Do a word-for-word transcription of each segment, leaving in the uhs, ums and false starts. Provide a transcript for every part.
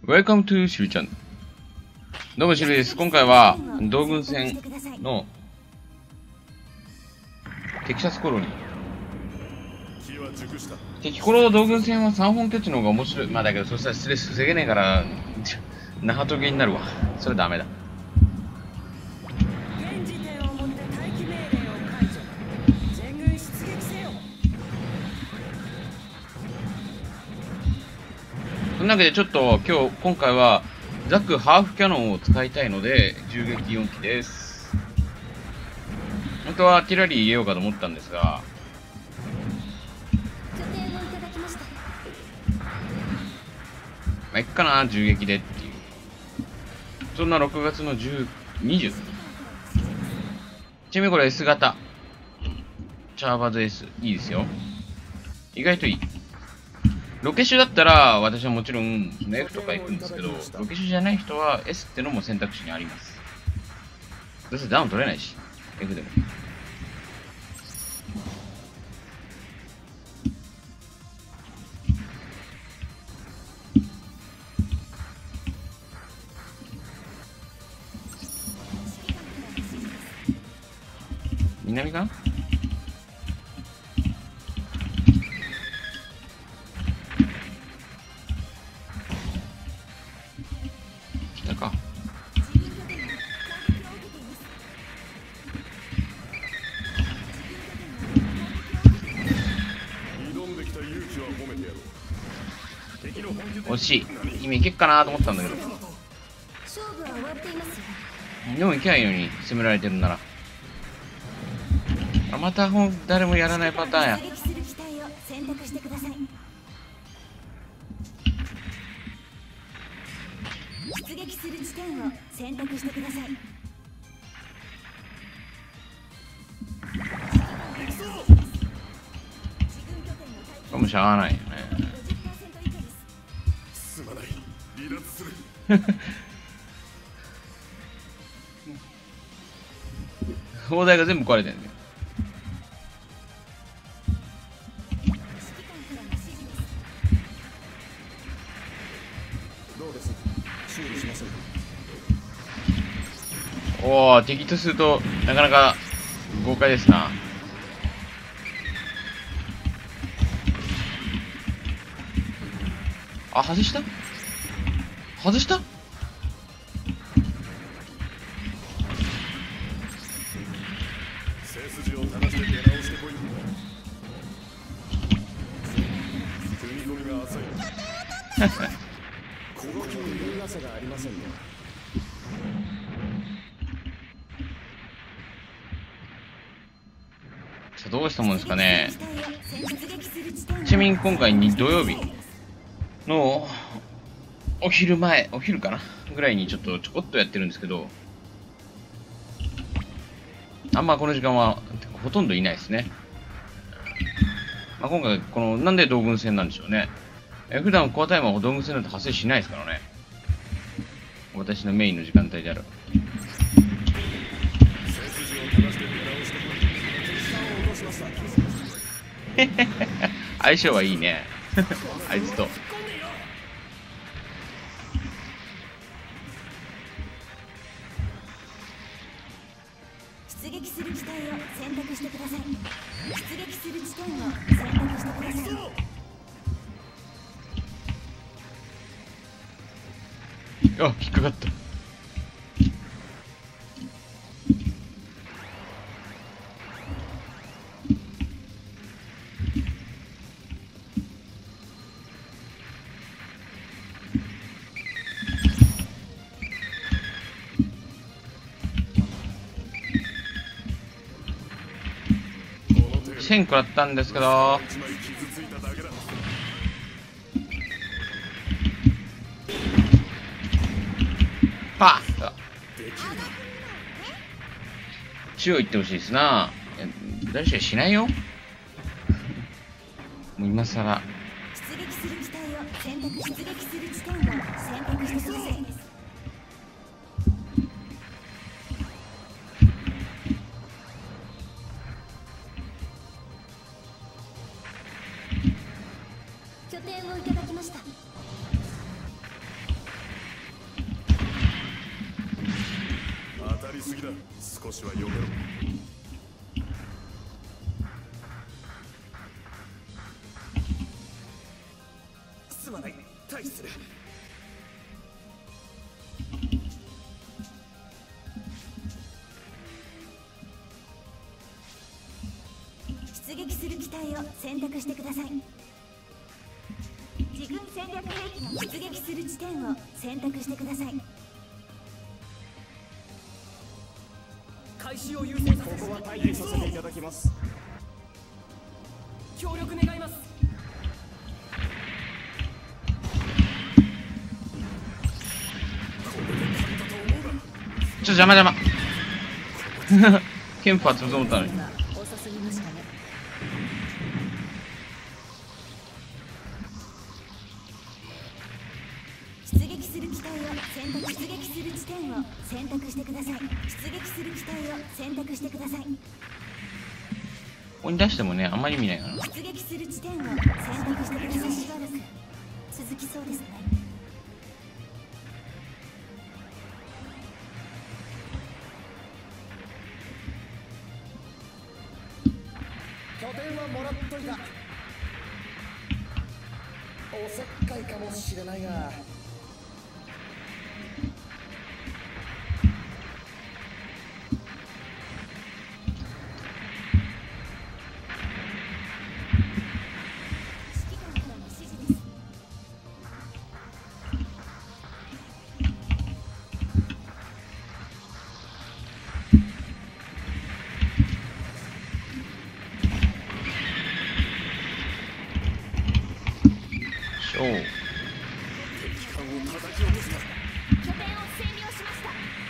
Welcome to しるちゃん。どうもしるです。今回は同軍戦のテキサスコロニー。敵コロ同軍戦はさんほん拠地の方が面白い。まあだけどそしたらストレス防げねえから那覇トゲになるわ。それダメだ。そんなわけでちょっと今日今回はザクハーフキャノンを使いたいので銃撃よんきです。本当はアーティラリー入れようかと思ったんですが、まあいっかな、銃撃でっていう。そんなろくがつのじゅう、にじゅう。ちなみにこれ S 型チャーバーズ S いいですよ。意外といい。ロケ種だったら私はもちろん F とか行くんですけど、ロケ種じゃない人は S ってのも選択肢にあります。どうせダウン取れないし F でも。南かな。北か。惜しい。今いけっかなと思ったんだけど。でもいけないのに攻められてるんなら。あ、またほん誰もやらないパターンや。出撃する地点を選択してください。これもしゃあないよね。すまない、離脱する。砲台が全部壊れてるね。おお、敵とするとなかなか豪快ですな。あ、外した外した。背筋を正して出直してこい。踏み込みが浅い。この距離有なさがありませんね。どうしたもんですかね。ちなみに今回に土曜日のお昼前、お昼かなぐらいにちょっとちょこっとやってるんですけど、あんまこの時間はほとんどいないですね。まあ、今回このなんで同軍戦なんでしょうね。え普段コアタイムは同軍戦なんて発生しないですからね。私のメインの時間帯である。相性はいいね。あいつと。出撃する機体を選択してください。出撃する地点を選択してください。あ、引っかかった。せん食らったんですけど、はっ中央行ってほしいですな。誰しかしないよ。もう今さら出撃する機体を選択、出撃する地点を選択してください。拠点をいただきました。 すぎだ。少しは読めろ。すまない。退避する。 出撃する機体を選択してください。自軍戦略兵器の出撃する地点を選択してください。 開始を優先させここは退避させていただきます。 協力願います。 ちょっと邪魔邪魔ケンパー潰そうと思ったのに。 遅すぎましたね。出撃する機体を選択出撃する地点を選択してください。出撃する機体を選択してください。 ここに出してもね、あんまり意味ないかな。 出撃する地点を選択してください。しばらく続きそうですね。 拠点はもらっといた。おせっかいかもしれないが。 指揮官からの指示です。 しょう。 敵艦を叩き落とすな。 拠点を占領しました。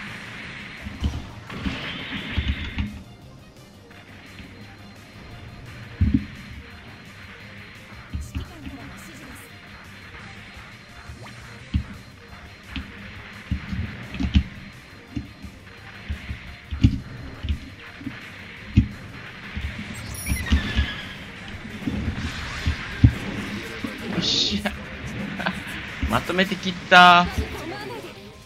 指揮官からの指示です。 よっしゃまとめて切ったー。 構わないで。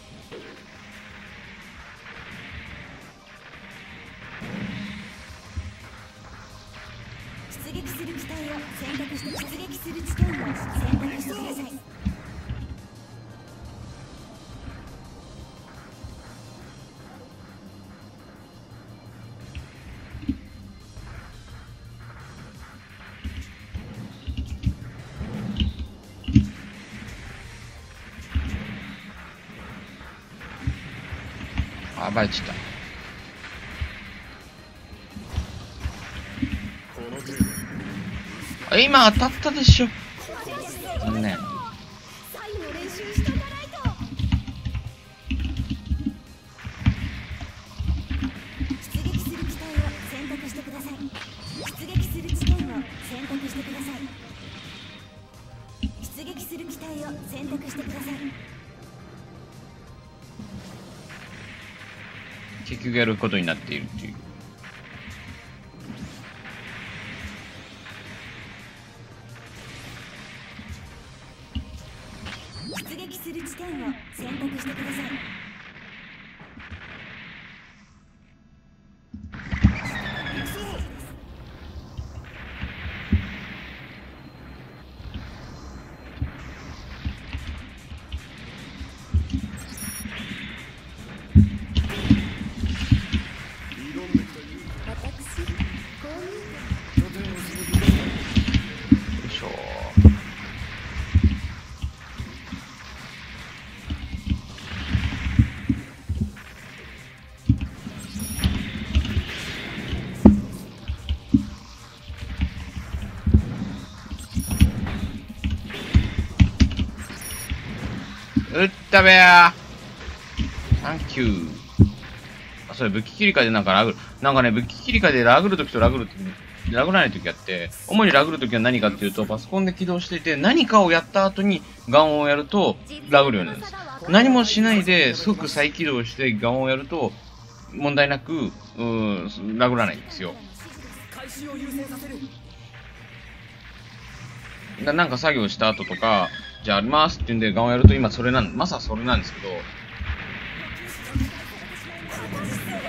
出撃する機体を選択して出撃する地点を選択してください。 あ、バレちゃった。 この程度。 あ、今当たったでしょ。残念。 サインの練習しとかないと。出撃する機体を選択してください。出撃する地点を選択してください。出撃する機体を選択してください。 結局やることになっているっていう。 出撃する地点を選択してください。 挑んできた勇私、こういう気。拠点をするべきだ。 よいしょー。撃ったべやー。サンキュー。あ、それ武器切り替えでなんかラグル。なんかね、武器切り替えでラグるときとラグるとき、ラグらないときあって、主にラグるときは何かっていうと、パソコンで起動していて、何かをやった後にガンをやると、ラグるようになるんです。何もしないで即再起動してガンをやると、問題なく、うーん、ラグらないんですよ。 開始を優先させる。 ななんか作業した後とか、じゃあありますって言うんでガンをやると今それなん、まさそれなんですけど、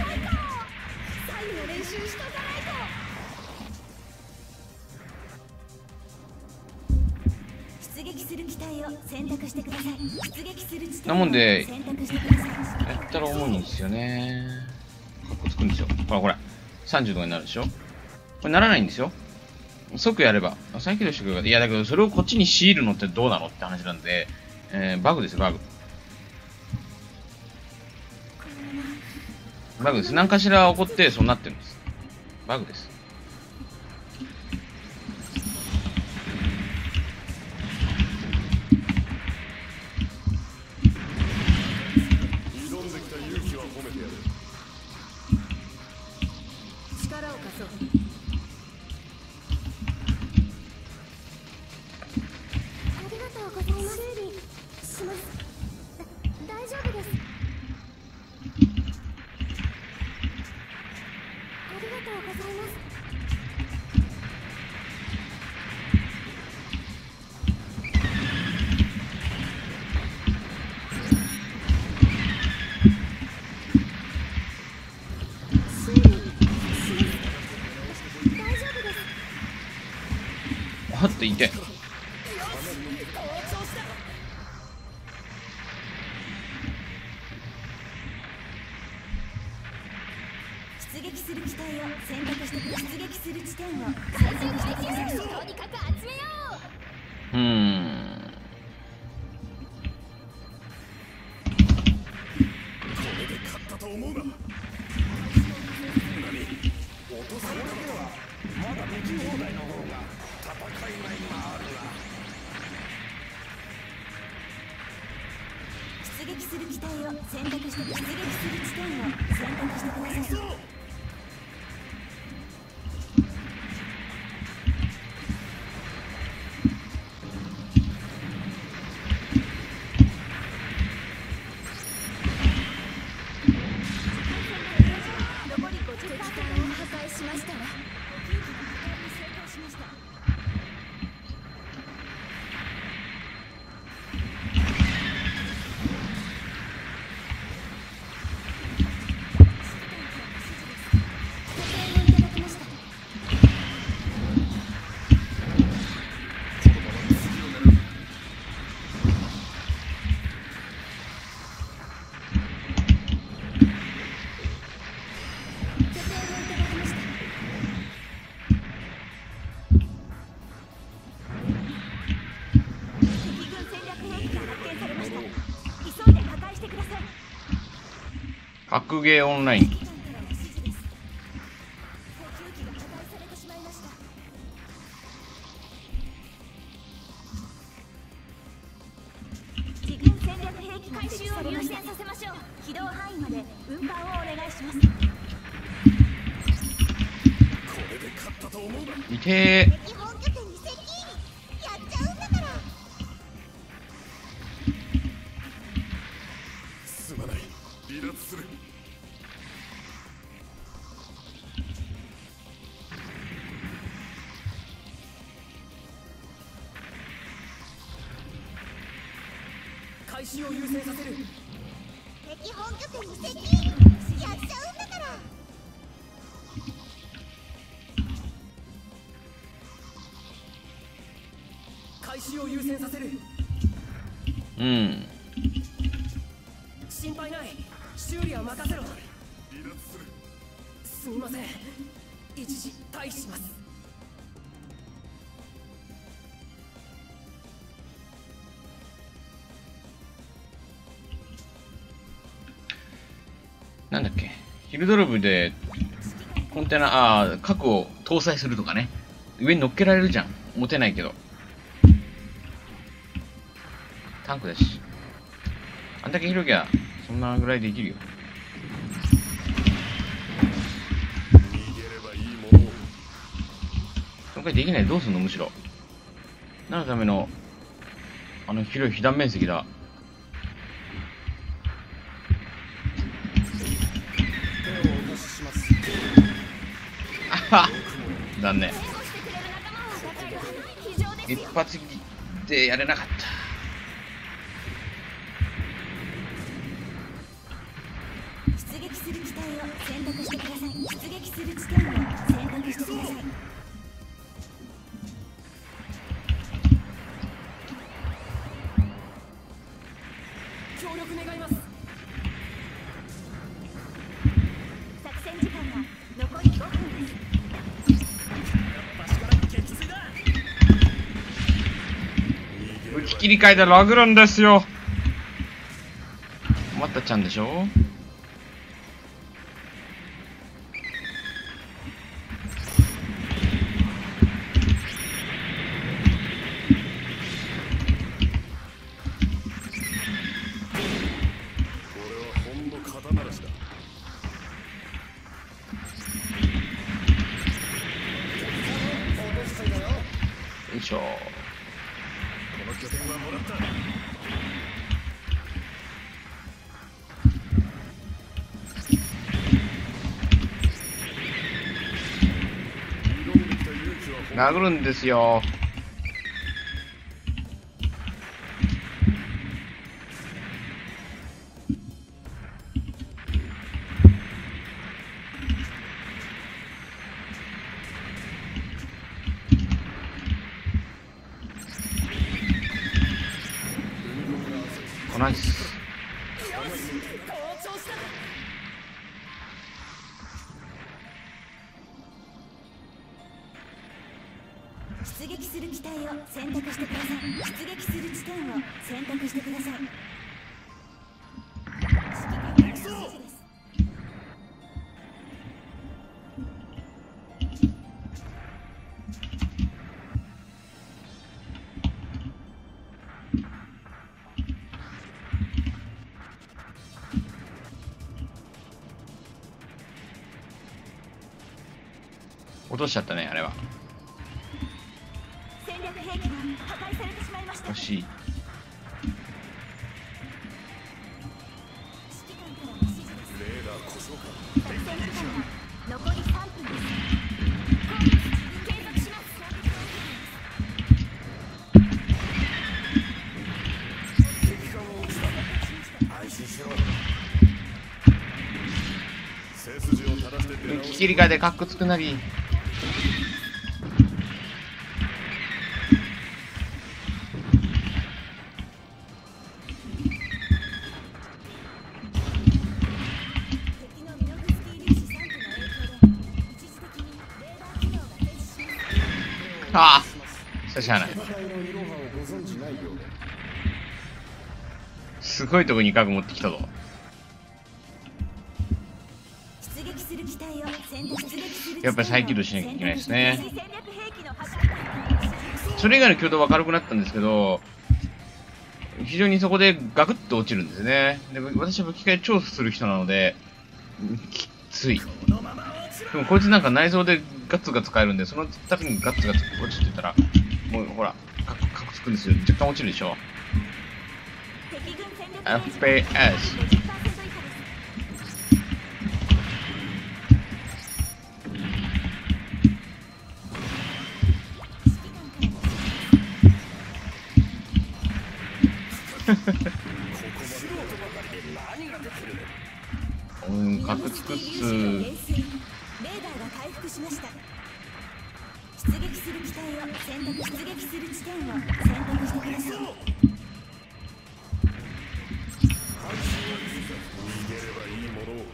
する機体を選択してください。出撃する地点なもんでを選択してください。 やったら重いんですよね。かっこつくんですよ。ほらほら。さんじゅうとかになるでしょ。これならないんですよ。即やれば。再起動してくれば。いやだけどそれをこっちに強いるのってどうなのって話なんで、えー、バグですよ、バグ。バグです。何かしら起こってそうなってるんです。バグです。 挑んできた勇気は褒めてやる。 力を貸そう。 ありがとうございます。修理します。だ大丈夫です。ありがとうございます。修理します。大丈夫です。 あっといて。 出撃する機体を選択してください。出撃する地点を選択してください。とにかく集めよう。 うーん。 これで勝ったと思うな。何？落とされたのはまだでき放題の方が戦いが今あるな。 出撃する機体を選択して出撃する地点を選択してください。残りごじゅっパーセントを破壊しましたわ。成功しました。ご提案いただきました。ご提案いただきました。敵軍戦略兵器が発見されました。急いで破壊してください。 格ゲーオンライン。 機関からの指示です。補給機が破壊されてしまいました。自軍戦略兵器が回収を優先させましょう。起動範囲まで運搬をお願いします。 これで勝ったと思うな。 いてー。 敵本拠点に接近。やっちゃうんだから。 すまない。離脱する。 回収を優先させる。 敵本拠点に接近。やっちゃうんだから。 回収を優先させる。 うん。 心配ない。修理は任せろ。 離脱する。 すみません。一時退避します。 なんだっけ。ヒルドロブでコンテナ、ああ、核を搭載するとかね。上に乗っけられるじゃん。持てないけど。タンクだし。あんだけ広きゃ、そんなぐらいできるよ。 逃げればいいものを。 今回できない。どうすんのむしろ。何のための、あの広い被弾面積だ。 手をお貸しします。 あは残念。 援護してくれる仲間をだけど非常です一よ。 発でやれなかった。 出撃する機体を選択してください。出撃する地点を選択してください。 速願います。 作戦時間は残りごふんです。 端から撃墜だ。 武器切り替えでラグるんですよ。またちゃんでしょ。よいしょ。 この拠点はもらった。 殴るんですよ。こないっす。 出撃する機体を選択してください。出撃する地点を選択してください。指揮官からの指示です。 落としちゃったね、あれは。 戦略兵器が破壊されてしまいました。 惜しい。 指揮官からの指示です。 レーダー故障か。 作戦時間は残りさんぷんです。攻撃継続します。 敵艦を撃ちた。安心しろ。背筋を正して出直武器切り替えでカッコつくなり。 敵のミノフスキー粒子散布の影響で一時的にレーダー機能が停止します。 ああ、しゃしゃない。 戦いのいろはをご存じないようで。 すごいとこに核持ってきたぞ。 出撃する機体を選択。出撃するやっぱり再起動しなきゃいけないですね。 戦略兵器の破壊。 それ以外の挙動は軽くなったんですけど、非常にそこでガクッと落ちるんですね。で私は武器替え超する人なので、きつい。でもこいつなんか内臓でガツガツ変えるんで、そのたびにガツガツ落ちてたら、もうほら、カクカクつくんですよ。若干落ちるでしょ。 敵軍戦力エフピーエス。 ごじゅっパーセント以下です。 うん、カクつくっす。 レーダーが回復しました。出撃する機体を選択。出撃する地点を選択してください。 逃げればいいものを。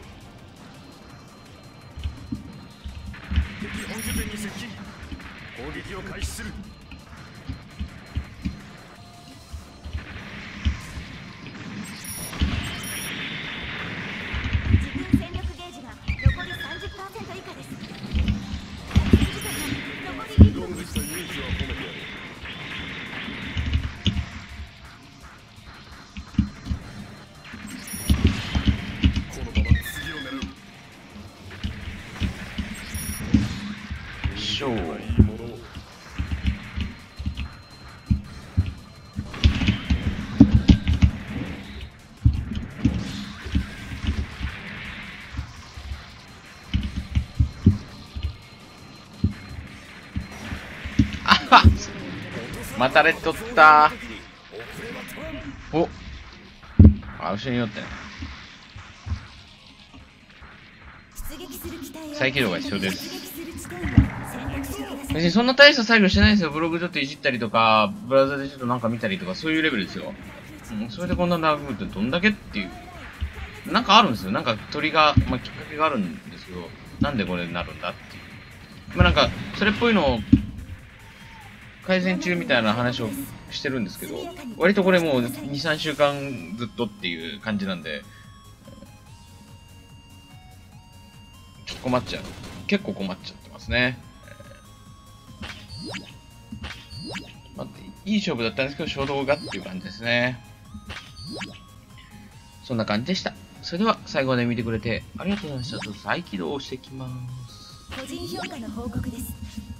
敵本拠点に接近。攻撃を開始する。 自軍戦力ゲージが残り さんじゅっパーセント 以下です。作戦時間が残りいっぷんロングした勇気は褒めてやる。このまま次を狙う。 しょう。 いいものを。 またレッドった。お、あ、後ろに寄ってね。 出撃する機体を再起動が必要です。 出撃する地点を選択してください。 別にそんな大した作業してないですよ。ブログちょっといじったりとか、ブラウザでちょっとなんか見たりとか、そういうレベルですよ。 うん、それでこんな長くってどんだけっていう。なんかあるんですよ。なんか鳥が、まあ、きっかけがあるんですけど、なんでこれになるんだっていう。まあなんか、それっぽいのを改善中みたいな話をしてるんですけど、割とこれもうに、さんしゅうかんずっとっていう感じなんで、ちょっと困っちゃう。結構困っちゃってますね。まあ、いい勝負だったんですけど、衝動がっていう感じですね。そんな感じでした。それでは最後まで見てくれてありがとうございました。ちょっと再起動してきます。 個人評価の報告です。